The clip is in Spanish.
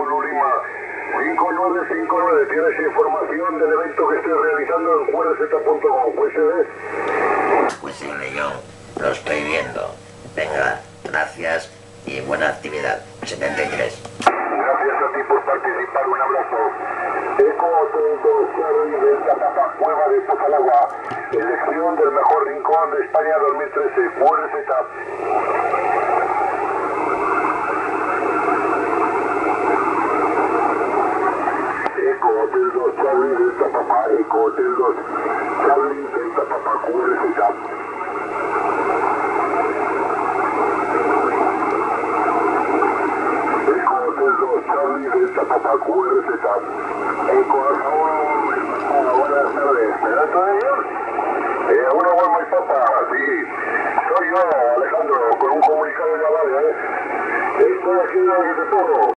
Zulu Lima 5959. ¿Tienes información del evento que estoy realizando en qrz.com? ¿Puede ser? Pues sí, yo lo estoy viendo. Venga, gracias y buena actividad. 73. Gracias a ti por participar, un abrazo. Eco Hotel 2 Charlie de Zapata, Cueva de Tocalagua. Elección del mejor rincón de España 2013. QRZ. Eco Hotel 2 Charlie de Zapata, Eco Hotel 2 Charlie de Zapata, QRZ. Charlie de Zapata, QRZ. Eco, buenas tardes. ¿Me da todo ellos? Una buena papa, sí. Soy yo, Alejandro, con un comunicado naval, Estoy aquí en el